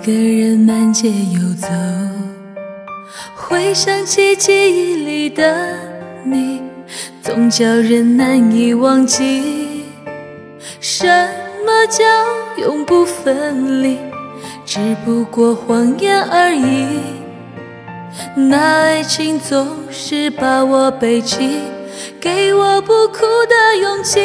个人满街游走，回想起记忆里的你，总叫人难以忘记。什么叫永不分离？只不过谎言而已。那爱情总是把我背弃，给我不哭的勇气。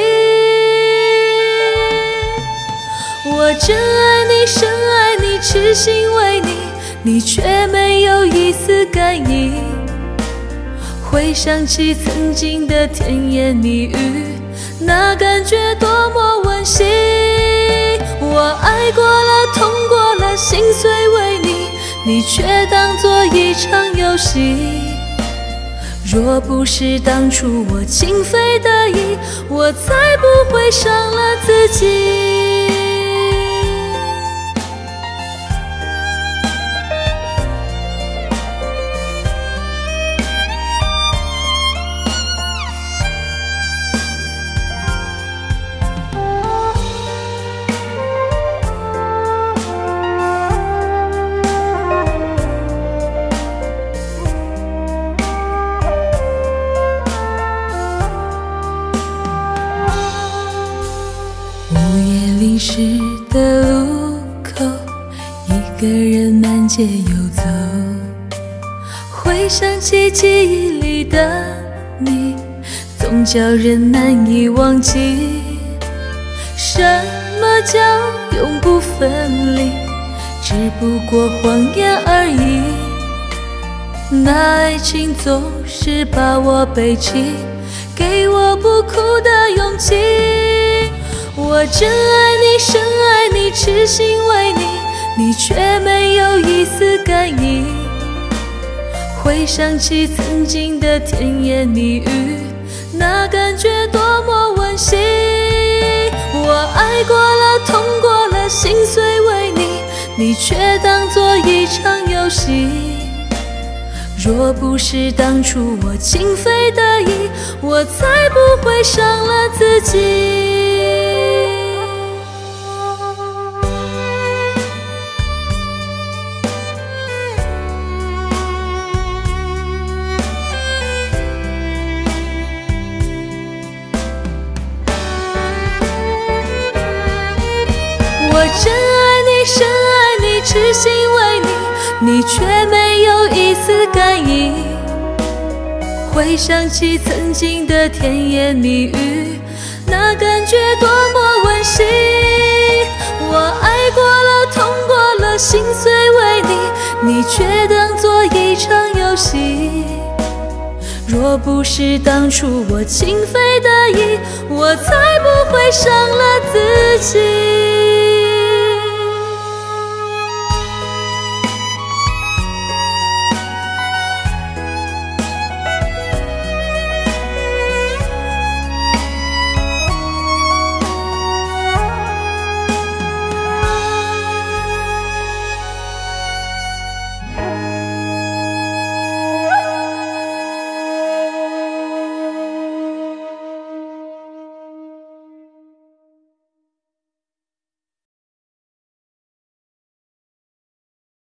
我真爱你，深爱你，痴心为你，你却没有一丝感应。回想起曾经的甜言蜜语，那感觉多么温馨。我爱过了，痛过了，心碎为你，你却当作一场游戏。若不是当初我情非得已，我才不会伤了自己。淋湿的路口，一个人满街游走，回想起记忆里的你，总叫人难以忘记。什么叫永不分离？只不过谎言而已。那爱情总是把我背弃，给我不哭的勇气。我真爱你，深爱你，痴心为你，你却没有一丝感应。回想起曾经的甜言蜜语，那感觉多么温馨。我爱过了，痛过了，心碎为你，你却当作一场游戏。若不是当初我情非得已，我才不会伤了自己。我真爱你，深爱你，痴心为你，你却没有一丝感应。回想起曾经的甜言蜜语，那感觉多么温馨。我爱过了，痛过了，心碎为你，你却当作一场游戏。若不是当初我情非得已，我才不会伤了自己。